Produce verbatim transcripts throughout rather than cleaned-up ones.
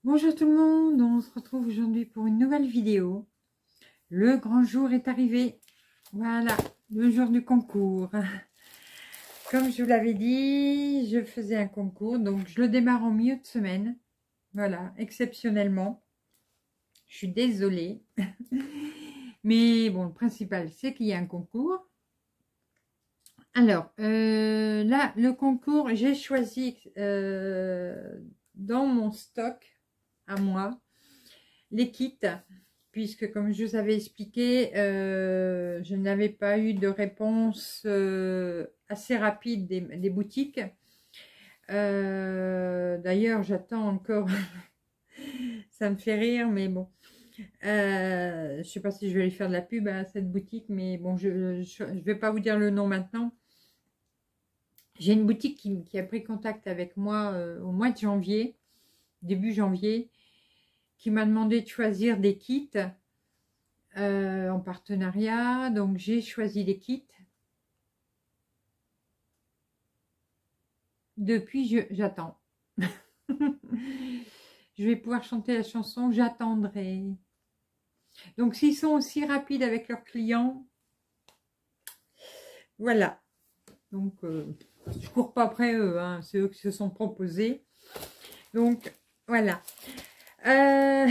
Bonjour tout le monde, on se retrouve aujourd'hui pour une nouvelle vidéo. Le grand jour est arrivé. Voilà, le jour du concours. Comme je vous l'avais dit, je faisais un concours, donc je le démarre en milieu de semaine. Voilà, exceptionnellement. Je suis désolée. Mais bon, le principal, c'est qu'il y a un concours. Alors, euh, là, le concours, j'ai choisi euh, dans mon stock à moi les kits, puisque comme je vous avais expliqué, euh, je n'avais pas eu de réponse euh, assez rapide des, des boutiques. Euh, D'ailleurs, j'attends encore, ça me fait rire, mais bon, euh, je ne sais pas si je vais aller faire de la pub à cette boutique, mais bon, je ne vais pas vous dire le nom maintenant. J'ai une boutique qui, qui a pris contact avec moi euh, au mois de janvier, début janvier, qui m'a demandé de choisir des kits euh, en partenariat. Donc, j'ai choisi des kits. Depuis, j'attends. Je vais pouvoir chanter la chanson « J'attendrai ». Donc, s'ils sont aussi rapides avec leurs clients, voilà. Donc, euh, je cours pas après eux, hein. C'est eux qui se sont proposés. Donc, voilà. Euh...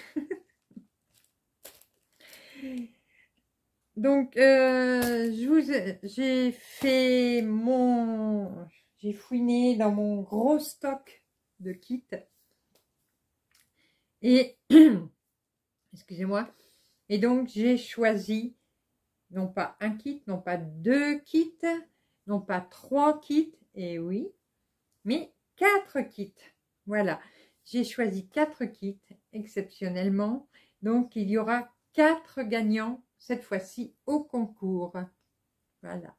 Donc, euh, je vous, j'ai fait mon, j'ai fouiné dans mon gros stock de kits et, excusez-moi, et donc j'ai choisi non pas un kit, non pas deux kits, non pas trois kits, et oui, mais quatre kits. Voilà, j'ai choisi quatre kits exceptionnellement. Donc, il y aura quatre gagnants cette fois-ci au concours. Voilà.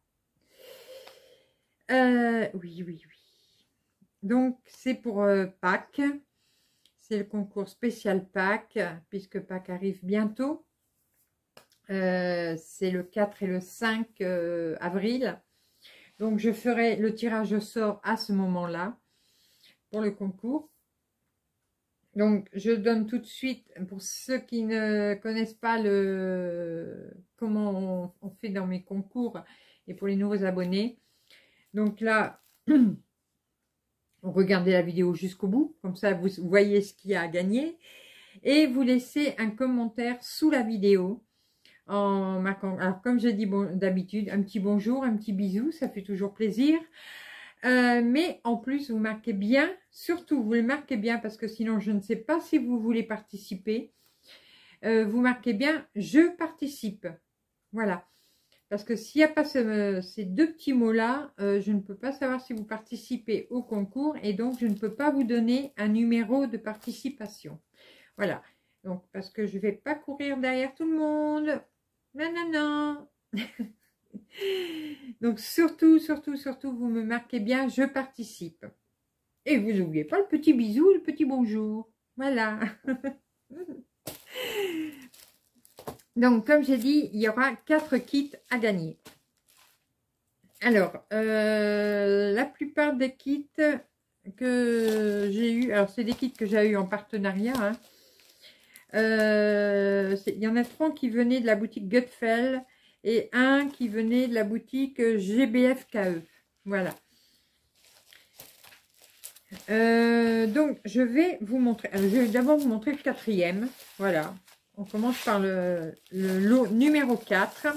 Euh, oui, oui, oui. Donc, c'est pour euh, Pâques. C'est le concours spécial Pâques, puisque Pâques arrive bientôt. Euh, c'est le quatre et le cinq euh, avril. Donc, je ferai le tirage au sort à ce moment-là pour le concours. Donc, je donne tout de suite, pour ceux qui ne connaissent pas le comment on, on fait dans mes concours et pour les nouveaux abonnés. Donc là, regardez la vidéo jusqu'au bout, comme ça vous voyez ce qu'il y a à gagner. Et vous laissez un commentaire sous la vidéo en marquant, alors comme je dis bon, d'habitude, un petit bonjour, un petit bisou, ça fait toujours plaisir. Euh, mais en plus, vous marquez bien, surtout vous le marquez bien parce que sinon je ne sais pas si vous voulez participer. Euh, vous marquez bien « Je participe ». Voilà. Parce que s'il n'y a pas ce, ces deux petits mots-là, euh, je ne peux pas savoir si vous participez au concours et donc je ne peux pas vous donner un numéro de participation. Voilà. Donc, parce que je ne vais pas courir derrière tout le monde. Non, non, non. Donc, surtout, surtout, surtout, vous me marquez bien « Je participe ». Et vous n'oubliez pas le petit bisou, le petit bonjour. Voilà. Donc, comme j'ai dit, il y aura quatre kits à gagner. Alors, euh, la plupart des kits que j'ai eu, alors c'est des kits que j'ai eu en partenariat. Hein. Euh, il y en a trois qui venaient de la boutique Gutfeld et un qui venait de la boutique G B F K E. Voilà. Euh, donc, je vais vous montrer. Alors, je vais d'abord vous montrer le quatrième. Voilà. On commence par le, le lot numéro quatre.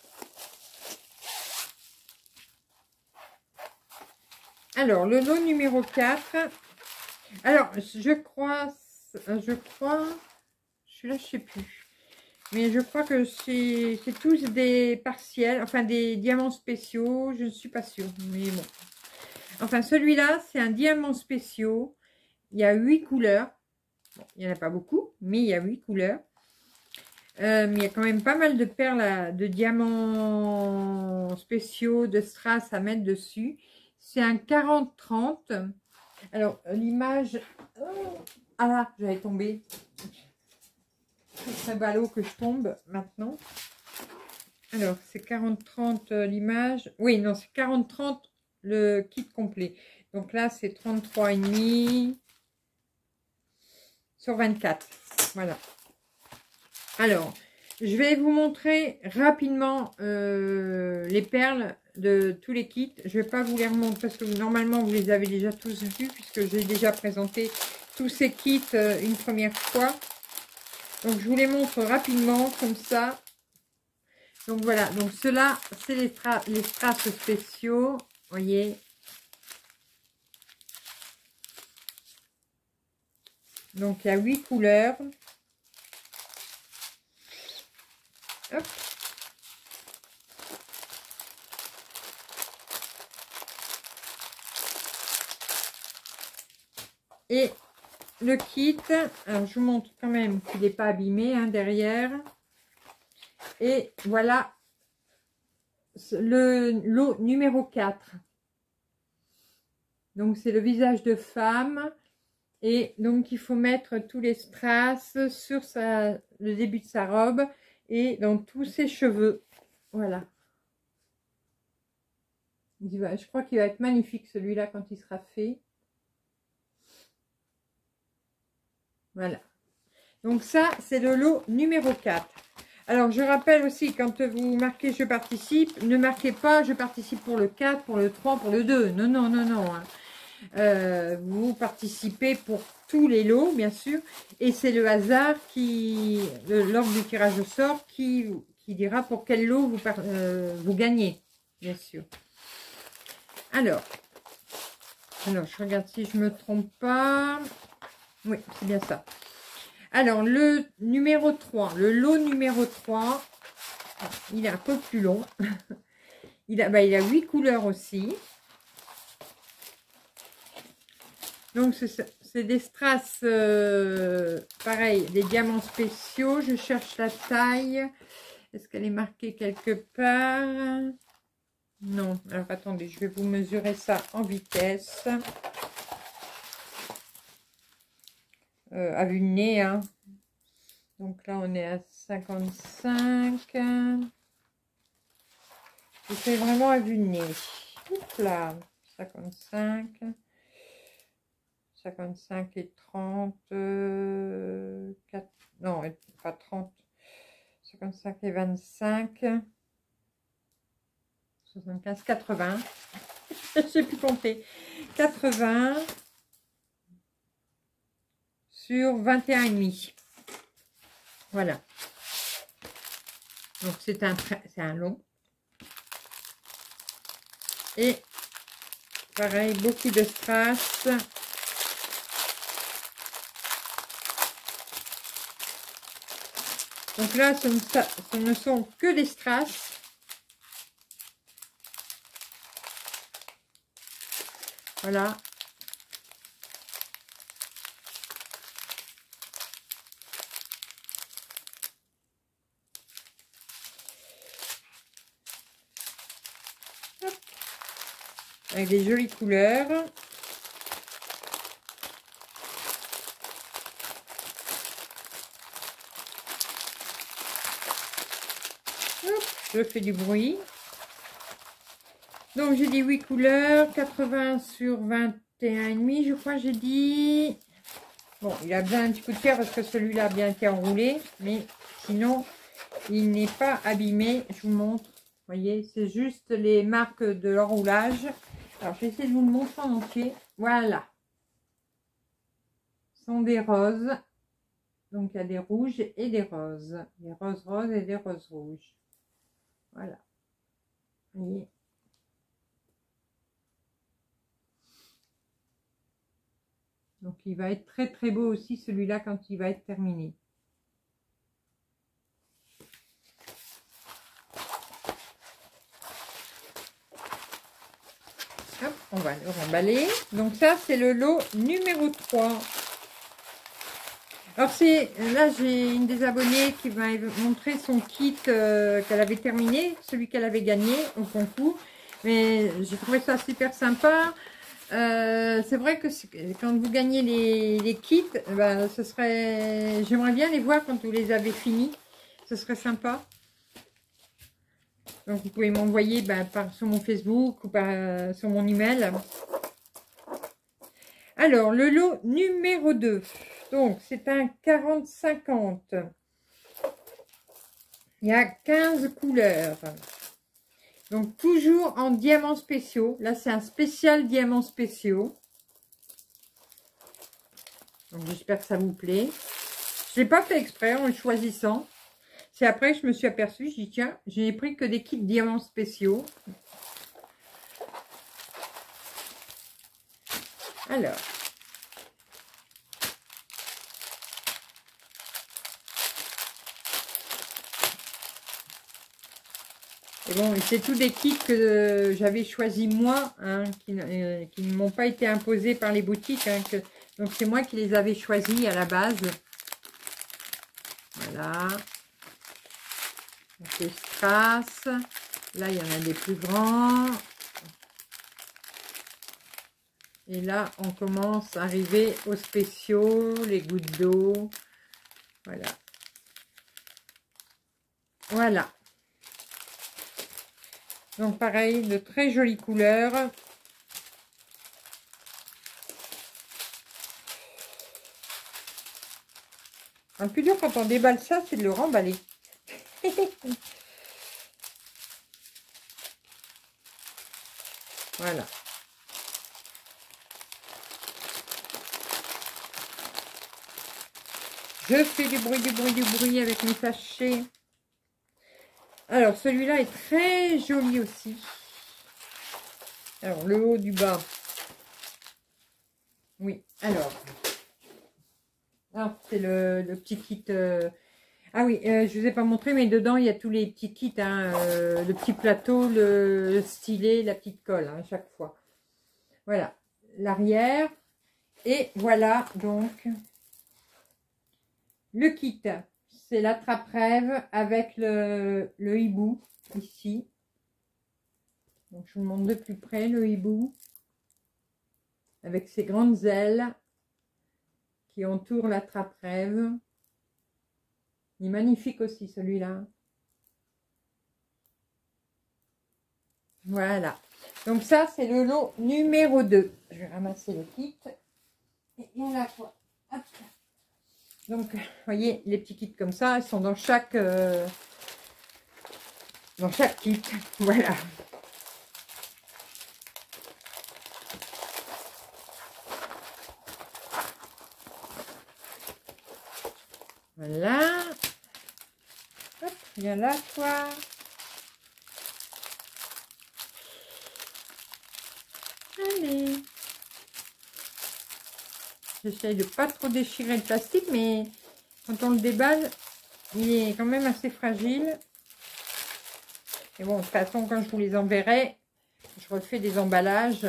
Alors, le lot numéro quatre. Alors, je crois, je crois, celui-là, je ne sais plus. Mais je crois que c'est tous des partiels, enfin des diamants spéciaux. Je ne suis pas sûre, mais bon. Enfin, celui-là, c'est un diamant spécial. Il y a huit couleurs. Bon, il n'y en a pas beaucoup, mais il y a huit couleurs. Euh, mais il y a quand même pas mal de perles, de diamants spéciaux, de strass à mettre dessus. C'est un quarante trente. Alors, l'image... Oh, ah là, j'allais tomber. C'est très ballot que je tombe maintenant. Alors, c'est quarante trente l'image. Oui, non, c'est quarante trente le kit complet. Donc là, c'est trente-trois virgule cinq. sur vingt-quatre. Voilà. Alors, je vais vous montrer rapidement euh, les perles de tous les kits. Je ne vais pas vous les remontrer parce que normalement, vous les avez déjà tous vus puisque j'ai déjà présenté tous ces kits euh, une première fois. Donc, je vous les montre rapidement comme ça. Donc, voilà. Donc, ceux-là, c'est les, stra les strass spéciaux. Vous voyez. Donc, il y a huit couleurs. Hop. Et le kit, alors je vous montre quand même qu'il n'est pas abîmé hein, derrière. Et voilà le lot numéro quatre. Donc c'est le visage de femme. Et donc il faut mettre tous les strass sur sa, le début de sa robe et dans tous ses cheveux. Voilà. Je crois qu'il va être magnifique celui-là quand il sera fait. Voilà. Donc ça, c'est le lot numéro quatre. Alors, je rappelle aussi, quand vous marquez « Je participe », ne marquez pas « Je participe pour le quatre, pour le trois, pour le deux ». Non, non, non, non. Hein. Euh, vous participez pour tous les lots, bien sûr. Et c'est le hasard qui, lors du tirage au sort, qui, qui dira pour quel lot vous, euh, vous gagnez, bien sûr. Alors, alors, je regarde si je ne me trompe pas. Oui, c'est bien ça. Alors, le numéro trois, le lot numéro trois, il est un peu plus long. Il a, bah, il a huit couleurs aussi. Donc, c'est des strass, euh, pareil, des diamants spéciaux. Je cherche la taille. Est-ce qu'elle est marquée quelque part? Non. Alors, attendez, je vais vous mesurer ça en vitesse. Euh, à vue de nez, hein. Donc là on est à cinquante-cinq. Je fais vraiment à vue de nez. Oups là, cinquante-cinq, cinquante-cinq et trente, euh, quatre, non pas trente, cinquante-cinq et vingt-cinq, soixante-quinze, quatre-vingts. Je sais plus compter. quatre-vingts. Sur vingt et un virgule cinq. Voilà. Donc c'est un, c'est un long. Et pareil, beaucoup de strass. Donc là, ce ne, ce ne sont que des strass. Voilà. Avec des jolies couleurs. Hop, je fais du bruit. Donc j'ai dit huit couleurs, quatre-vingts sur vingt et un virgule cinq, je crois j'ai dit. Bon, il a bien un petit coup de pierre parce que celui-là a bien été enroulé, mais sinon il n'est pas abîmé. Je vous montre. Vous voyez, c'est juste les marques de l'enroulage. Alors, je vais essayer de vous le montrer en entier. Voilà. Ce sont des roses. Donc, il y a des rouges et des roses. Des roses roses et des roses rouges. Voilà. Vous voyez. Donc, il va être très, très beau aussi, celui-là, quand il va être terminé. Hop, on va le remballer. Donc ça, c'est le lot numéro trois. Alors c'est là, j'ai une des abonnées qui m'a montré son kit euh, qu'elle avait terminé, celui qu'elle avait gagné au concours. Mais j'ai trouvé ça super sympa. Euh, c'est vrai que quand vous gagnez les, les kits, ben, ce serait, j'aimerais bien les voir quand vous les avez finis. Ce serait sympa. Donc, vous pouvez m'envoyer ben, par, sur mon Facebook ou par, euh, sur mon email. Alors, le lot numéro deux. Donc, c'est un quarante cinquante. Il y a quinze couleurs. Donc, toujours en diamants spéciaux. Là, c'est un spécial diamants spéciaux. Donc, j'espère que ça vous plaît. Je n'ai pas fait exprès en le choisissant. C'est après que je me suis aperçue. Je dis, tiens, je n'ai pris que des kits diamants spéciaux. Alors. Et bon, c'est tous des kits que j'avais choisis moi, hein, qui, euh, qui ne m'ont pas été imposés par les boutiques. Hein, que, donc, c'est moi qui les avais choisis à la base. Voilà. Donc, les strass. Là, il y en a des plus grands. Et là, on commence à arriver aux spéciaux, les gouttes d'eau. Voilà. Voilà. Donc, pareil, de très jolies couleurs. Le plus dur quand on déballe ça, c'est de le remballer. Voilà. Je fais du bruit, du bruit, du bruit avec mes sachets. Alors, celui-là est très joli aussi. Alors, le haut du bas. Oui, alors. Alors, c'est le, le petit kit. Euh... Ah oui, euh, je ne vous ai pas montré, mais dedans, il y a tous les petits kits. Hein, euh, le petit plateau, le, le stylet, la petite colle, hein, à chaque fois. Voilà, l'arrière. Et voilà, donc, le kit. C'est l'attrape-rêve avec le, le hibou, ici. Donc, je vous montre de plus près le hibou. Avec ses grandes ailes qui entourent l'attrape-rêve. Il est magnifique aussi, celui-là. Voilà. Donc, ça, c'est le lot numéro deux. Je vais ramasser le kit. Et il y en a quoi? Hop. Donc, vous voyez, les petits kits comme ça, ils sont dans chaque, euh, dans chaque kit. Voilà. Voilà. Hop, il y a là quoi. Allez. J'essaye de pas trop déchirer le plastique, mais quand on le déballe, il est quand même assez fragile. Et bon, de toute façon, quand je vous les enverrai, je refais des emballages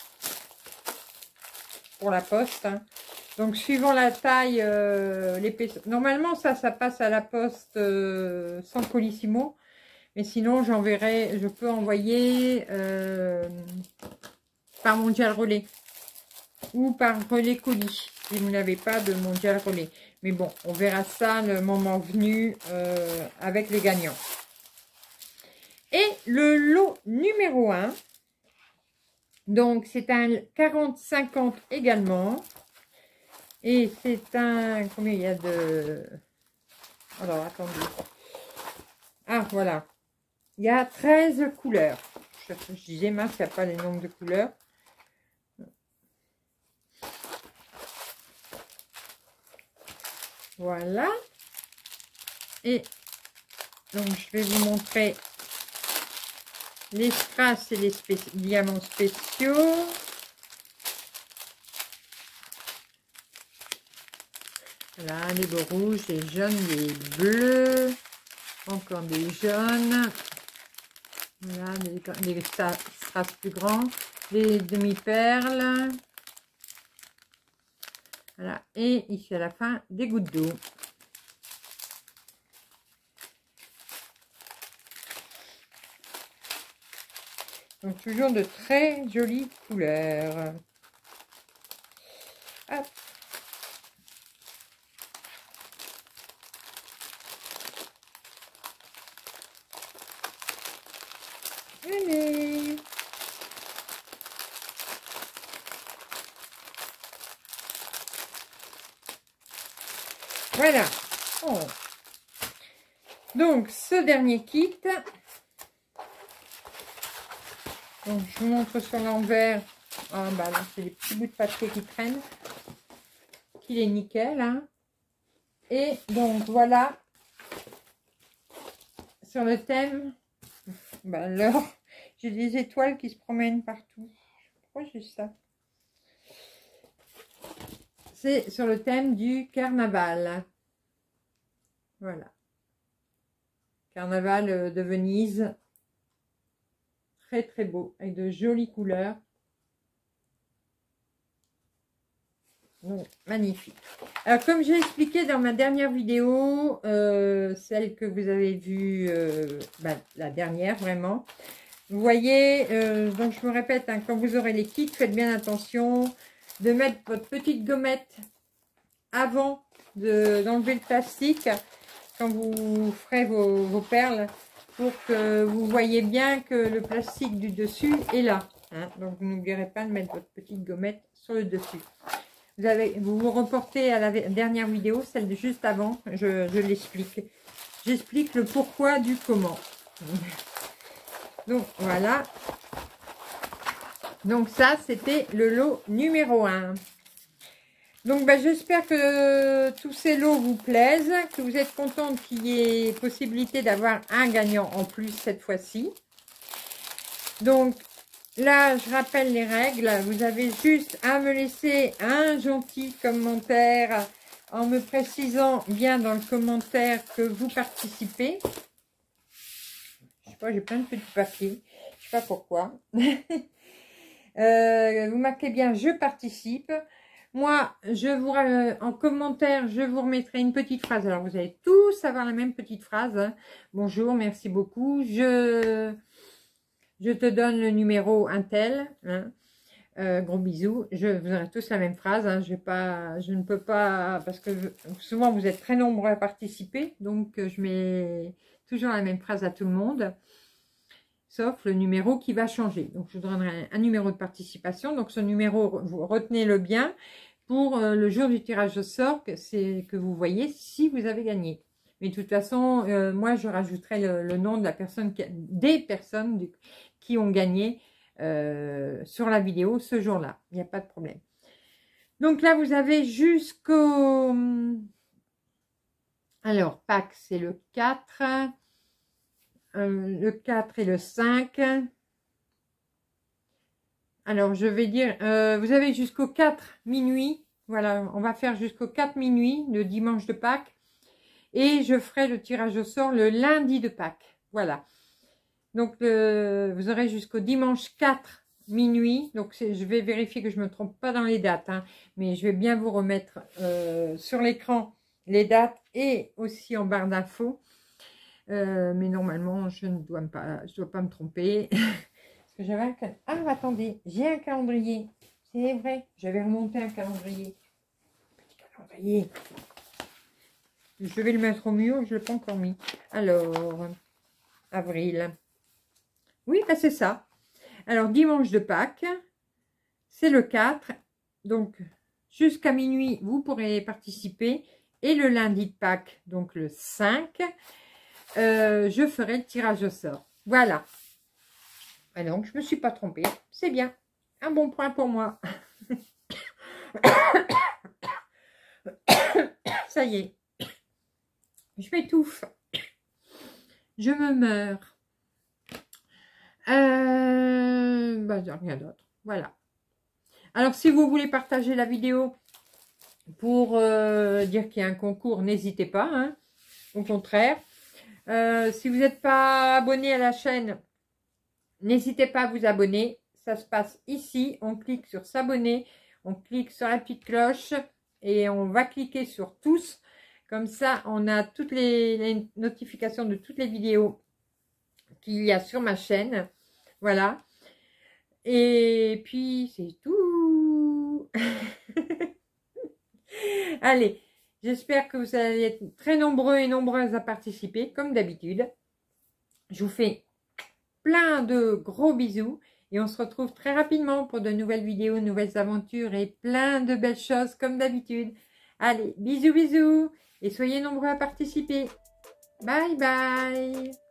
pour la poste. Hein. Donc, suivant la taille, euh, l'épaisseur. Normalement, ça, ça passe à la poste euh, sans colissimo. Mais sinon, j'enverrai, je peux envoyer euh, par Mondial Relais. Ou par relais colis, si vous n'avez pas de Mondial Relais. Mais bon, on verra ça le moment venu euh, avec les gagnants. Et le lot numéro un, donc c'est un quarante cinquante également. Et c'est un... Combien il y a de... Alors, attendez. Ah, voilà. Il y a treize couleurs. Je, je disais, mince, il n'y a pas les nombres de couleurs. Voilà. Et donc, je vais vous montrer les strass et les spé diamants spéciaux. Là, les beaux rouges, les jaunes, les bleus. Encore des jaunes. Voilà, les, les strass plus grands. Les demi-perles. Voilà, et ici à la fin, des gouttes d'eau. Donc, toujours de très jolies couleurs. Hop. Allez. Voilà. Oh. Donc, ce dernier kit. Donc, je vous montre sur l'envers. Ah, bah là, c'est des petits bouts de papier qui traînent. Qu'il est nickel. Hein. Et donc, voilà. Sur le thème. Bah alors, j'ai des étoiles qui se promènent partout. Pourquoi j'ai ça? C'est sur le thème du carnaval. Voilà. Carnaval de Venise. Très très beau. Avec de jolies couleurs. Donc, magnifique. Alors, comme j'ai expliqué dans ma dernière vidéo, euh, celle que vous avez vue, euh, bah, la dernière vraiment, vous voyez, euh, donc je me répète, hein, quand vous aurez les kits, faites bien attention de mettre votre petite gommette avant d'enlever le plastique quand vous ferez vos, vos perles, pour que vous voyez bien que le plastique du dessus est là. Hein. Donc, vous n'oublierez pas de mettre votre petite gommette sur le dessus. Vous, avez, vous vous reportez à la dernière vidéo, celle de juste avant, je, je l'explique. J'explique le pourquoi du comment. Donc, voilà. Donc, ça, c'était le lot numéro un. Donc, ben, j'espère que tous ces lots vous plaisent, que vous êtes contente qu'il y ait possibilité d'avoir un gagnant en plus cette fois-ci. Donc, là, je rappelle les règles. Vous avez juste à me laisser un gentil commentaire en me précisant bien dans le commentaire que vous participez. Je sais pas, j'ai plein de petits papiers. Je sais pas pourquoi. euh, vous marquez bien « Je participe ». Moi, je vous euh, en commentaire, je vous remettrai une petite phrase. Alors, vous allez tous avoir la même petite phrase. Hein. Bonjour, merci beaucoup. Je... Je te donne le numéro Intel. Hein. Euh, gros bisous. Je, vous aurez tous la même phrase. Hein. Je, vais pas, je ne peux pas... Parce que souvent, vous êtes très nombreux à participer. Donc, je mets toujours la même phrase à tout le monde. Sauf le numéro qui va changer. Donc, je vous donnerai un, un numéro de participation. Donc, ce numéro, vous retenez-le bien. Pour euh, le jour du tirage au sort, c'est que vous voyez si vous avez gagné. Mais de toute façon, euh, moi, je rajouterai le, le nom de la personne, qui a, des personnes du, qui ont gagné euh, sur la vidéo ce jour-là. Il n'y a pas de problème. Donc là, vous avez jusqu'au... Alors, Pâques, c'est le quatre. Euh, le quatre et le cinq. Alors, je vais dire... Euh, vous avez jusqu'au quatre minuit. Voilà, on va faire jusqu'au quatre minuit, le dimanche de Pâques. Et je ferai le tirage au sort le lundi de Pâques. Voilà. Donc, euh, vous aurez jusqu'au dimanche quatre minuit. Donc, je vais vérifier que je ne me trompe pas dans les dates. Hein, mais je vais bien vous remettre euh, sur l'écran les dates et aussi en barre d'infos. Euh, mais normalement, je ne dois pas, je dois pas me tromper. Parce que j'avais un calendrier. Ah, attendez, j'ai un calendrier. C'est vrai, j'avais remonté un calendrier. Petit calendrier. Je vais le mettre au mur, je ne l'ai pas encore mis. Alors, avril. Oui, bah c'est ça. Alors, dimanche de Pâques, c'est le quatre. Donc, jusqu'à minuit, vous pourrez participer. Et le lundi de Pâques, donc le cinq, euh, je ferai le tirage au sort. Voilà. Et donc, je ne me suis pas trompée. C'est bien. Un bon point pour moi. Ça y est. Je m'étouffe. Je me meurs. Euh, bah, rien d'autre. Voilà. Alors, si vous voulez partager la vidéo pour euh, dire qu'il y a un concours, n'hésitez pas. Hein. Au contraire. Euh, si vous n'êtes pas abonné à la chaîne, n'hésitez pas à vous abonner. Ça se passe ici. On clique sur s'abonner. On clique sur la petite cloche. Et on va cliquer sur tous. Comme ça, on a toutes les, les notifications de toutes les vidéos qu'il y a sur ma chaîne. Voilà. Et puis, c'est tout. Allez, j'espère que vous allez être très nombreux et nombreuses à participer, comme d'habitude. Je vous fais plein de gros bisous. Et on se retrouve très rapidement pour de nouvelles vidéos, de nouvelles aventures et plein de belles choses, comme d'habitude. Allez, bisous, bisous. et soyez nombreux à participer. Bye bye.